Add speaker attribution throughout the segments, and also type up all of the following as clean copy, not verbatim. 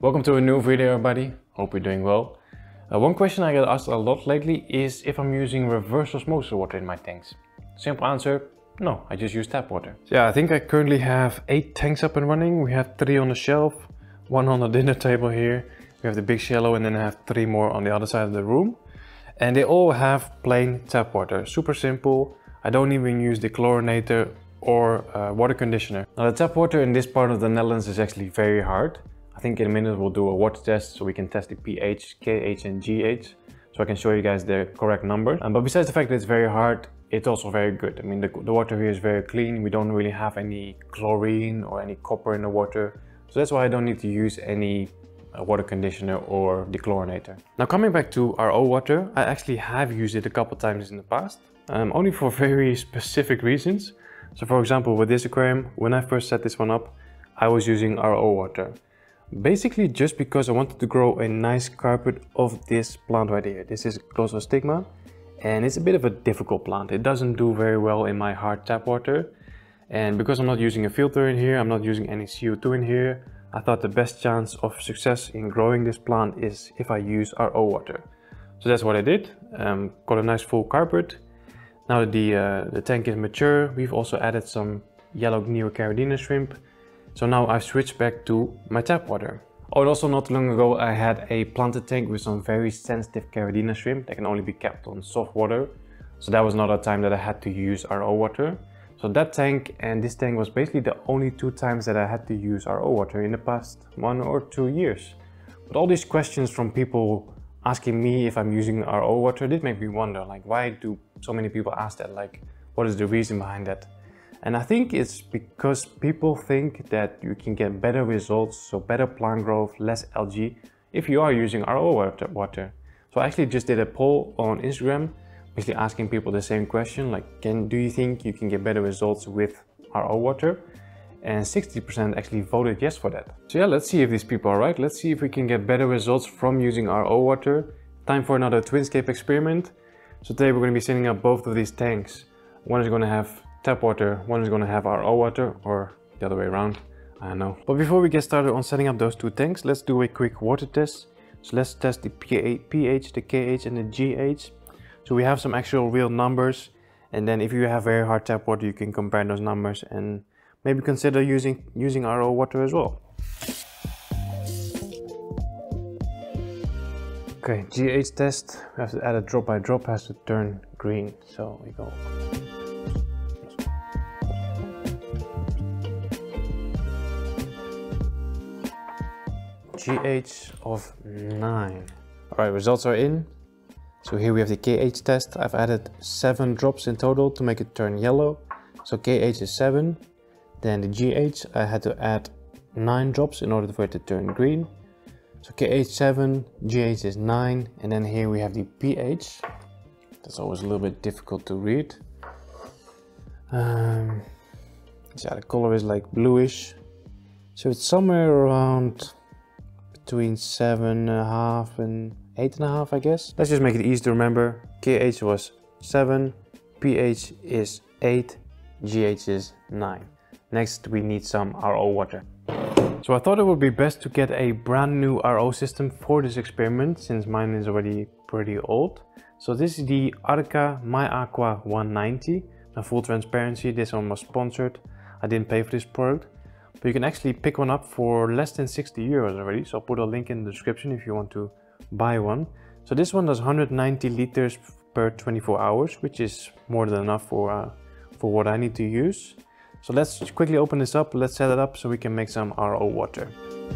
Speaker 1: Welcome to a new video, everybody. Hope you're doing well. One question I get asked a lot lately is if I'm using reverse osmosis water in my tanks. Simple answer, no, I just use tap water. So yeah, I think I currently have 8 tanks up and running. We have 3 on the shelf, 1 on the dinner table here. We have the big shallow and then I have 3 more on the other side of the room. And they all have plain tap water, super simple. I don't even use the chlorinator or water conditioner. Now the tap water in this part of the Netherlands is actually very hard. I think in a minute we'll do a water test so we can test the pH, KH and GH. So I can show you guys the correct numbers. But besides the fact that it's very hard, it's also very good. I mean, the water here is very clean. We don't really have any chlorine or any copper in the water. So that's why I don't need to use any water conditioner or dechlorinator. Now coming back to RO water, I actually have used it a couple times in the past. Only for very specific reasons. So for example, with this aquarium, when I first set this one up, I was using RO water. Basically just because I wanted to grow a nice carpet of this plant right here. This is Glossostigma and it's a bit of a difficult plant. It doesn't do very well in my hard tap water. And because I'm not using a filter in here, I'm not using any CO2 in here, I thought the best chance of success in growing this plant is if I use RO water. So that's what I did. Got a nice full carpet. Now that the tank is mature, we've also added some yellow Neocaridina shrimp. So now I've switched back to my tap water. Oh, and also not long ago I had a planted tank with some very sensitive Caridina shrimp that can only be kept on soft water. So that was another time that I had to use RO water. So that tank and this tank was basically the only 2 times that I had to use RO water in the past 1 or 2 years. But all these questions from people asking me if I'm using RO water did make me wonder, like, why do so many people ask that? Like, what is the reason behind that? And I think it's because people think that you can get better results, so better plant growth, less algae, if you are using RO water. So I actually just did a poll on Instagram, basically asking people the same question, like, do you think you can get better results with RO water? And 60% actually voted yes for that. So yeah, let's see if these people are right. Let's see if we can get better results from using RO water. Time for another Twinscape experiment. So today we're going to be setting up both of these tanks. One is going to have tap water, one is going to have RO water, or the other way around, I don't know. But before we get started on setting up those 2 tanks, let's do a quick water test. So let's test the pH, the KH and the GH. So we have some actual real numbers, and then if you have very hard tap water, you can compare those numbers and maybe consider using RO water as well. Okay, GH test, we have to add a drop by drop, has to turn green. So we go. GH of 9. Alright, results are in. So here we have the KH test. I've added 7 drops in total to make it turn yellow. So KH is 7. Then the GH, I had to add 9 drops in order for it to turn green. So KH 7, GH is 9. And then here we have the pH. That's always a little bit difficult to read. Yeah, the color is like bluish. So it's somewhere around between 7.5 and 8.5, I guess. Let's just make it easy to remember. KH was 7, pH is 8, GH is 9. Next we need some RO water. So I thought it would be best to get a brand new RO system for this experiment, since mine is already pretty old. So this is the Arca MyAqua 190. Now full transparency, this one was sponsored. I didn't pay for this product. But you can actually pick one up for less than 60 euros already. So I'll put a link in the description if you want to buy one. So this one does 190 liters per 24 hours, which is more than enough for what I need to use. So let's quickly open this up. Let's set it up so we can make some RO water.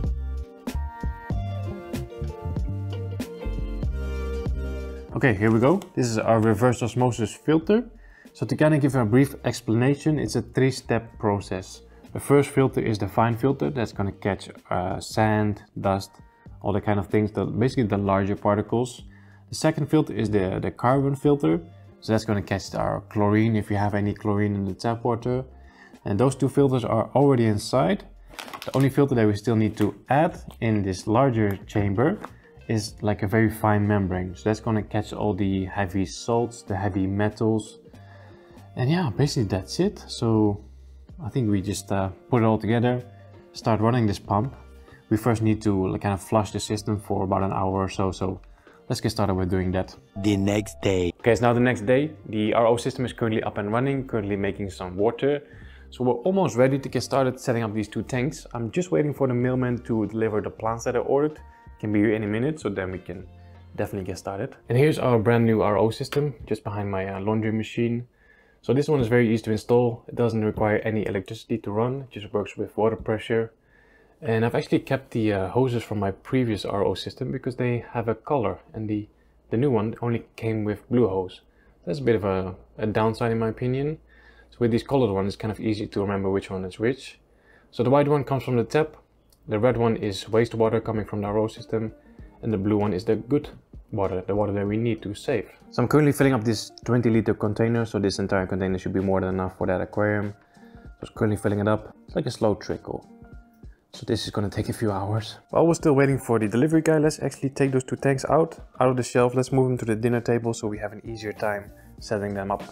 Speaker 1: Okay, here we go. This is our reverse osmosis filter. So to kind of give a brief explanation, it's a 3-step process. The first filter is the fine filter that's going to catch sand, dust, all the kind of things, basically the larger particles. The second filter is the carbon filter. So that's going to catch our chlorine if you have any chlorine in the tap water. And those 2 filters are already inside. The only filter that we still need to add in this larger chamber is like a very fine membrane. So that's going to catch all the heavy salts, the heavy metals. And yeah, basically that's it. So I think we just put it all together, start running this pump. we first need to kind of flush the system for about an hour or so. So let's get started with doing that.
Speaker 2: The next day.
Speaker 1: Okay, it's now the next day. The RO system is currently up and running, currently making some water. So we're almost ready to get started setting up these 2 tanks. I'm just waiting for the mailman to deliver the plants that I ordered. Can be here any minute, so then we can definitely get started. And here's our brand new RO system, just behind my laundry machine. So this one is very easy to install. It doesn't require any electricity to run. It just works with water pressure. And I've actually kept the hoses from my previous RO system because they have a color, and the new one only came with blue hose. That's a bit of a downside in my opinion. So with these colored ones, it's kind of easy to remember which one is which. So the white one comes from the tap, the red one is wastewater coming from the RO system, and the blue one is the good water, the water that we need to save. So I'm currently filling up this 20-liter container, so this entire container should be more than enough for that aquarium. So I'm currently filling it up. It's like a slow trickle. So this is going to take a few hours. While we're still waiting for the delivery guy, let's actually take those 2 tanks out of the shelf. Let's move them to the dinner table so we have an easier time setting them up.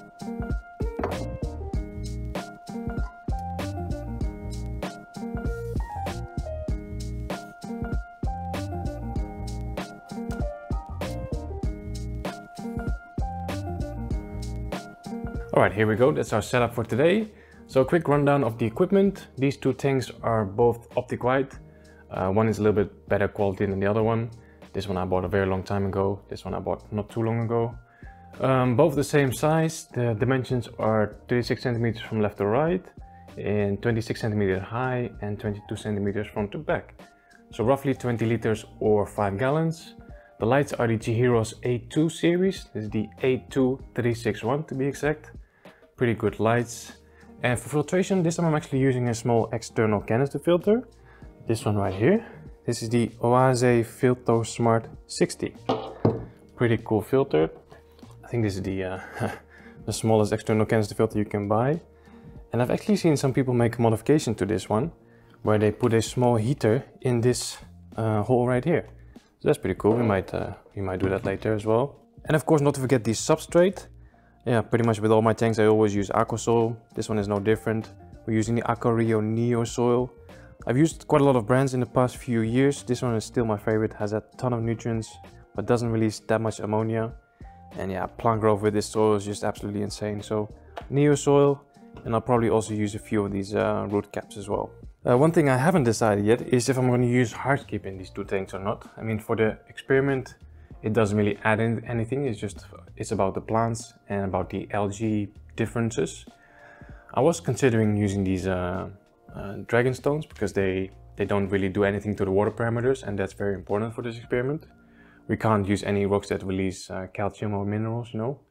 Speaker 1: Alright, here we go. That's our setup for today. So a quick rundown of the equipment. These 2 tanks are both optic white. One is a little bit better quality than the other one. This one I bought a very long time ago. This one I bought not too long ago. Both the same size. The dimensions are 36 centimeters from left to right, and 26 centimeters high and 22 centimeters front to back. So roughly 20 liters or 5 gallons. The lights are the Chihiros A2 series. This is the A2361 to be exact. Pretty good lights. And for filtration, this time I'm actually using a small external canister filter. This one right here. This is the Oase Filto Smart 60. Pretty cool filter. I think this is the smallest external canister filter you can buy. And I've actually seen some people make a modification to this one, where they put a small heater in this hole right here. So that's pretty cool. We might do that later as well. And of course, not to forget the substrate. Yeah, pretty much with all my tanks I always use Aquasoil. This one is no different. We're using the Aquario Neo soil. I've used quite a lot of brands in the past few years. This one is still my favorite, has a ton of nutrients, but doesn't release that much ammonia. And yeah, plant growth with this soil is just absolutely insane. So Neo soil, and I'll probably also use a few of these root caps as well. One thing I haven't decided yet is if I'm going to use hardscape in these 2 tanks or not. I mean, for the experiment, it doesn't really add in anything. It's about the plants and about the algae differences. I was considering using these dragon stones because they don't really do anything to the water parameters, and that's very important for this experiment. We can't use any rocks that release calcium or minerals, you know.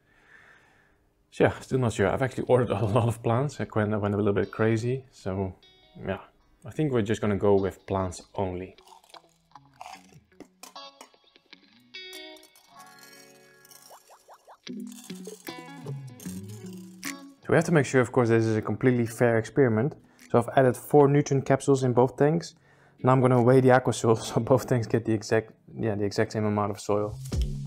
Speaker 1: So yeah, still not sure. I've actually ordered a lot of plants. I went a little bit crazy. So yeah, I think we're just gonna go with plants only. So we have to make sure, of course, this is a completely fair experiment. So I've added 4 nutrient capsules in both tanks. Now I'm going to weigh the Aquasoil so both tanks get the exact same amount of soil.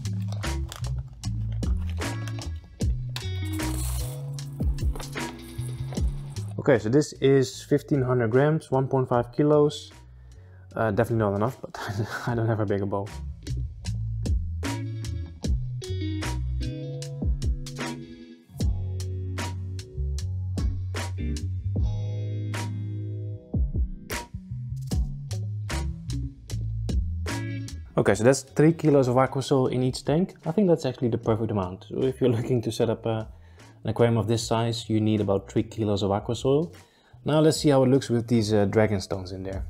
Speaker 1: Okay, so this is 1500 grams, 1.5 kilos. Definitely not enough, but I don't have a bigger bowl. Okay, so that's 3 kilos of Aquasoil in each tank. I think that's actually the perfect amount. So if you're looking to set up an aquarium of this size, you need about 3 kilos of Aquasoil. Now let's see how it looks with these dragon stones in there.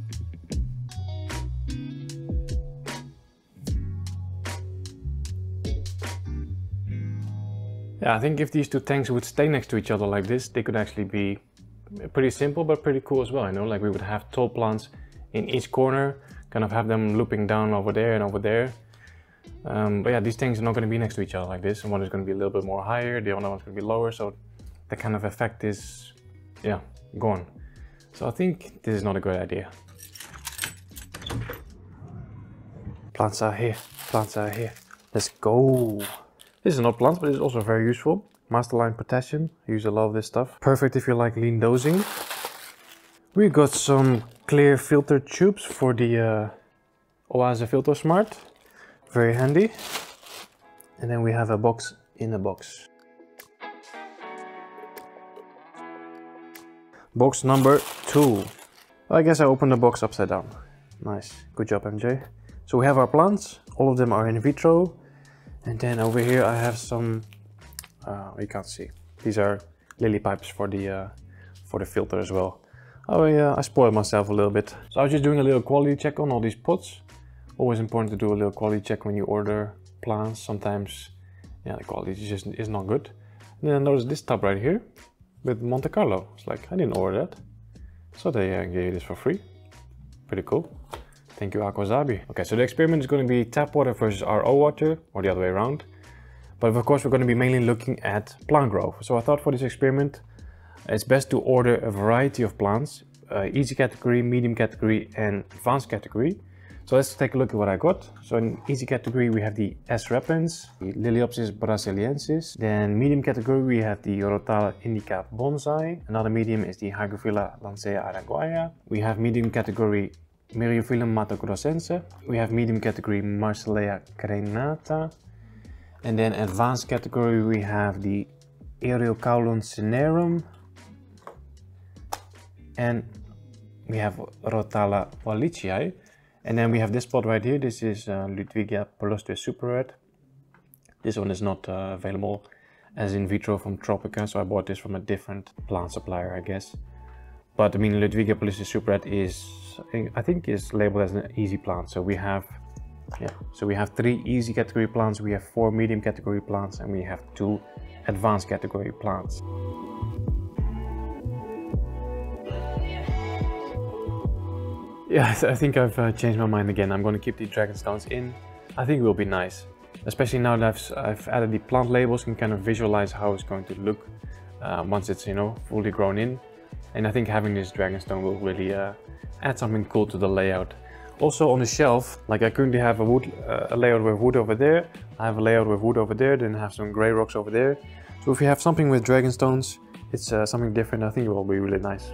Speaker 1: Yeah, I think if these 2 tanks would stay next to each other like this, they could actually be pretty simple but pretty cool as well, you know, like we would have tall plants in each corner, kind of have them looping down over there and over there. But yeah, these tanks are not going to be next to each other like this. One is going to be a little bit more higher, the other one's going to be lower, so the kind of effect is, yeah, gone. So I think this is not a good idea. Plants are here, plants are here. Let's go. This is not plant, but it's also very useful. Masterline Potassium, I use a lot of this stuff. Perfect if you like lean dosing. We got some clear filter tubes for the Oase Filter Smart. Very handy. And then we have a box in a box. Box number 2. I guess I opened the box upside down. Nice, good job MJ. So we have our plants, all of them are in vitro. And then over here I have some, you can't see. These are lily pipes for the filter as well. Oh yeah, I spoiled myself a little bit. So I was just doing a little quality check on all these pots. Always important to do a little quality check when you order plants. Sometimes, yeah, the quality just is not good. And then I noticed this tub right here with Monte Carlo. It's like, I didn't order that. So they gave this for free. Pretty cool. Thank you, Aquasabi. Okay, so the experiment is going to be tap water versus RO water, or the other way around. But of course, we're going to be mainly looking at plant growth. So I thought for this experiment, it's best to order a variety of plants, easy category, medium category, and advanced category. So let's take a look at what I got. So in easy category, we have the S. repens, the Liliopsis brasiliensis. Then medium category, we have the Rotala indica bonsai. Another medium is the Hygrophila lancea araguaia. We have medium category Myriophyllum matogrossense. We have medium category Marsilea crenata. And then advanced category, we have the Eriocaulon cinerum. And we have Rotala wallichii. And then we have this plot right here. This is Ludwigia palustre super red. This one is not available as in vitro from Tropica, so I bought this from a different plant supplier, I guess. But I mean, Ludwigia palustre super red is, I think, is labeled as an easy plant. So we have, yeah, so we have 3 easy category plants, we have 4 medium category plants, and we have 2 advanced category plants. Yeah, I think I've changed my mind again. I'm going to keep the Dragonstones in. I think it will be nice. Especially now that I've added the plant labels, you can kind of visualize how it's going to look once it's, you know, fully grown in. And I think having this Dragonstone will really add something cool to the layout. Also on the shelf, like I currently have a layout with wood over there. I have a layout with wood over there, then I have some grey rocks over there. So if you have something with Dragonstones, it's something different. I think it will be really nice.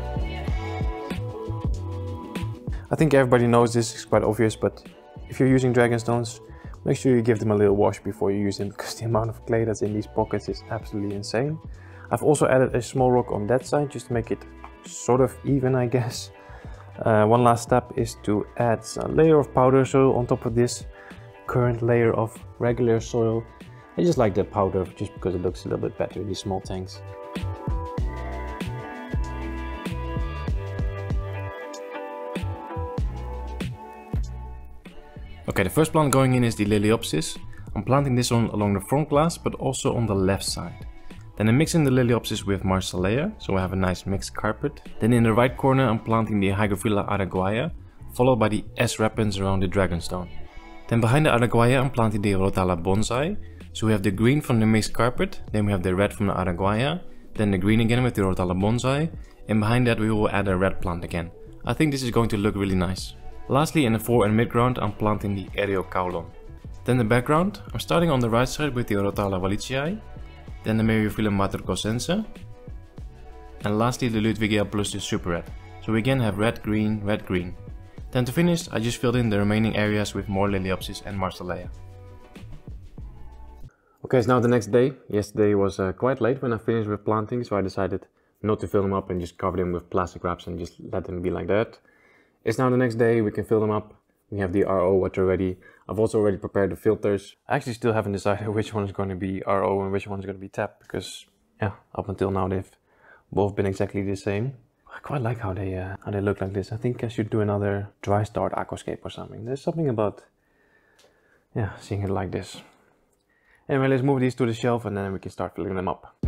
Speaker 1: I think everybody knows this, is quite obvious, but if you're using Dragonstones, make sure you give them a little wash before you use them, because the amount of clay that's in these pockets is absolutely insane. I've also added a small rock on that side, just to make it sort of even, I guess. One last step is to add a layer of powder soil on top of this current layer of regular soil. I just like the powder just because it looks a little bit better in these small tanks. Okay, the first plant going in is the Liliopsis. I'm planting this one along the front glass, but also on the left side. Then I'm mixing the Liliopsis with Marsilea, so I have a nice mixed carpet. Then in the right corner I'm planting the Hygrophila araguaia, followed by the S. repens around the Dragonstone. Then behind the araguaia I'm planting the Rotala bonsai. So we have the green from the mixed carpet, then we have the red from the araguaia, then the green again with the Rotala bonsai, and behind that we will add a red plant again. I think this is going to look really nice. Lastly, in the fore and mid-ground, I'm planting the Eriocaulon. Then the background, I'm starting on the right side with the Rotala wallichii, then the Myriophyllum matogrossense, and lastly the Ludwigia palustre super red. So we again have red, green, red, green. Then to finish, I just filled in the remaining areas with more Liliopsis and Marsilea. Okay, it's now the next day. Yesterday was quite late when I finished with planting, so I decided not to fill them up and just cover them with plastic wraps and just let them be like that. It's now the next day, we can fill them up. We have the RO water ready. I've also already prepared the filters. I actually still haven't decided which one is going to be RO and which one is going to be tap, because yeah, up until now they've both been exactly the same. I quite like how they look like this. I think I should do another dry start aquascape or something. There's something about, yeah, seeing it like this. Anyway, let's move these to the shelf and then we can start filling them up.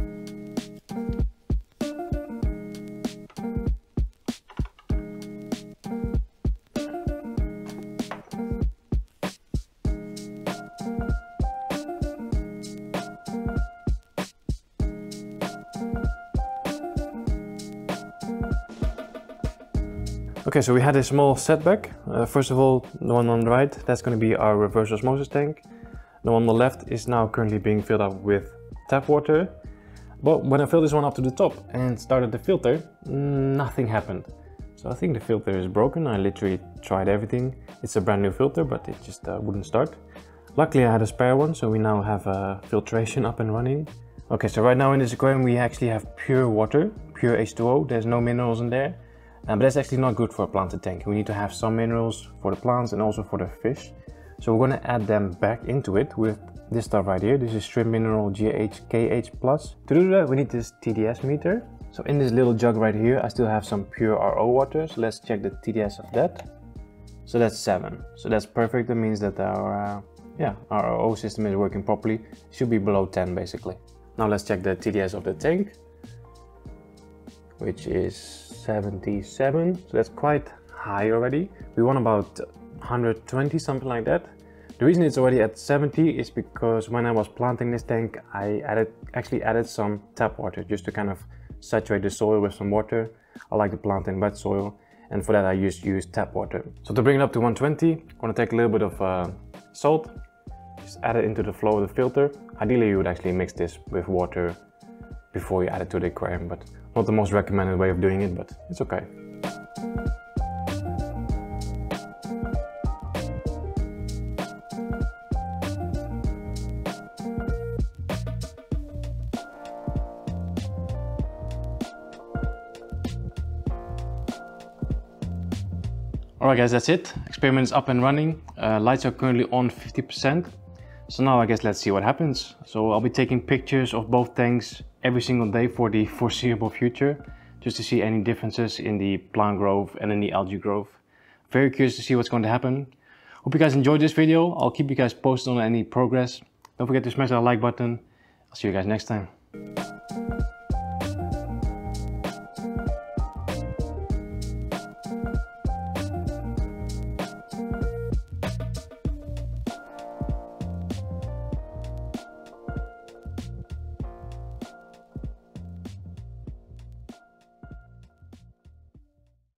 Speaker 1: Okay, so we had a small setback. First of all, the one on the right, that's going to be our reverse osmosis tank. The one on the left is now currently being filled up with tap water. But when I filled this one up to the top and started the filter, nothing happened. So I think the filter is broken. I literally tried everything. It's a brand new filter, but it just wouldn't start. Luckily I had a spare one, so we now have filtration up and running. Okay, so right now in this aquarium we actually have pure water, pure H2O. There's no minerals in there, but that's actually not good for a planted tank. We need to have some minerals for the plants and also for the fish. So we're gonna add them back into it with this stuff right here. This is Shrimp Mineral GHKH+. To do that we need this TDS meter. So in this little jug right here I still have some pure RO water, so let's check the TDS of that. So that's 7. So that's perfect. That means that our RO system is working properly. It should be below 10 basically. Now let's check the TDS of the tank, which is 77. So that's quite high already. We want about 120, something like that. The reason it's already at 70 is because when I was planting this tank, I actually added some tap water just to kind of saturate the soil with some water. I like to plant in wet soil, and for that I just use tap water. So to bring it up to 120, I'm gonna take a little bit of salt, just add it into the flow of the filter. Ideally you would actually mix this with water before you add it to the aquarium, but not the most recommended way of doing it, but it's okay. Alright guys, that's it. Experiment is up and running. Lights are currently on 50%. So now I guess let's see what happens. So I'll be taking pictures of both tanks every single day for the foreseeable future, just to see any differences in the plant growth and in the algae growth. Very curious to see what's going to happen. Hope you guys enjoyed this video. I'll keep you guys posted on any progress. Don't forget to smash that like button. I'll see you guys next time.